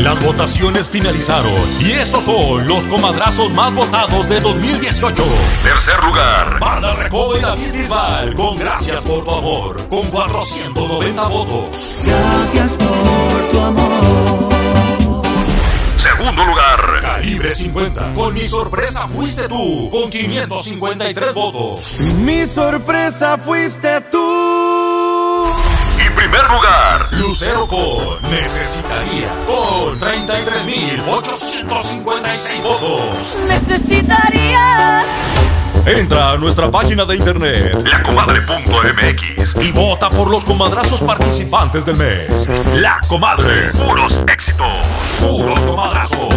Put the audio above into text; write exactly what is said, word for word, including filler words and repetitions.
Las votaciones finalizaron y estos son los comadrazos más votados de dos mil dieciocho. Tercer lugar, Banda Recodo y David Bisbal, con Gracias por tu amor, con cuatrocientos noventa votos. Gracias por tu amor. Segundo lugar, Calibre cincuenta, con Mi sorpresa fuiste tú, con quinientos cincuenta y tres votos. Mi sorpresa fuiste tú. Y primer lugar, Lucero con Necesitaría, con treinta y tres mil ochocientos cincuenta y seis votos. Necesitaría. Entra a nuestra página de internet, la comadre punto m x, y vota por los comadrazos participantes del mes. La Comadre, puros éxitos, puros comadrazos.